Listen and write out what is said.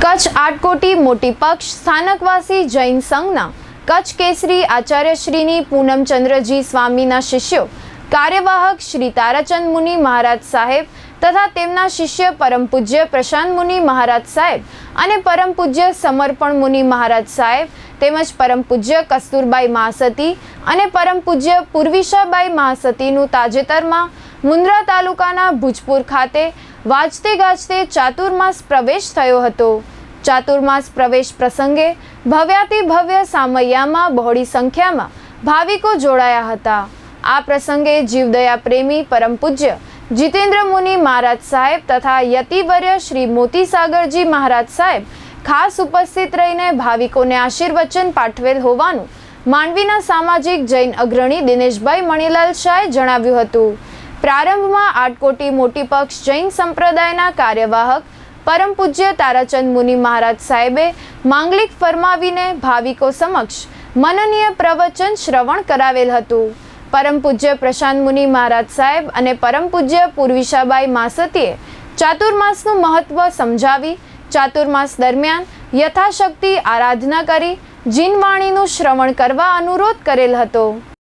કચ્છ આટકોટી મોટી પક્ષ સ્થાનકવાસી જૈન સંઘના કચ્છ કેસરી આચાર્યશ્રીની પૂનમચંદ્રજી સ્વામીના શિષ્યો કાર્યવાહક શ્રી તારાચંદ મુનિ મહારાજ સાહેબ તથા તેમના શિષ્ય પરમ પૂજ્ય પ્રશાંત મુનિ મહારાજ સાહેબ અને પરમ પૂજ્ય સમર્પણ મુનિ મહારાજ સાહેબ તેમજ પરમ પૂજ્ય કસ્તુરબાઈ મહાસતી અને પરમ પૂજ્ય પૂર્વિશાબાઈ મહાસતીનું તાજેતરમાં મુન્દ્રા તાલુકાના ભુજપુર ખાતે વાજતે ગાજતે ચાતુર્માસ પ્રવેશ થયો હતો। ચાતુર્માસ પ્રવેશ પ્રસંગે ભવ્યાતિ ભવ્ય સામૈયામાં બહોળી સંખ્યામાં ભાવિકો જોડાયા હતા। આ પ્રસંગે જીવદયા પ્રેમી પરમ પૂજ્ય જીતેન્દ્ર મુનિ મહારાજ સાહેબ તથા યતિવર્ય શ્રી મોતીસાગરજી મહારાજ સાહેબ ખાસ ઉપસ્થિત રહીને ભાવિકોને આશીર્વચન પાઠવેલ હોવાનું માંડવીના સામાજિક જૈન અગ્રણી દિનેશભાઈ મણીલાલ શાહે જણાવ્યું હતું। પ્રારંભમાં આટકોટી મોટી પક્ષ જૈન સંપ્રદાયના કાર્યવાહક પરમ પૂજ્ય તારાચંદ મુનિ મહારાજ સાહેબે માંગલિક ફરમાવીને ભાવિકો સમક્ષ મનનીય પ્રવચન શ્રવણ કરાવેલ હતું। પરમ પૂજ્ય પ્રશાંત મુનિ મહારાજ સાહેબ અને પરમ પૂજ્ય પૂર્વિશાબાઈ મહાસતીએ ચાતુર્માસનું મહત્વ સમજાવી ચાતુર્માસ દરમિયાન યથાશક્તિ આરાધના કરી જીનવાણીનું શ્રવણ કરવા અનુરોધ કરેલ હતો।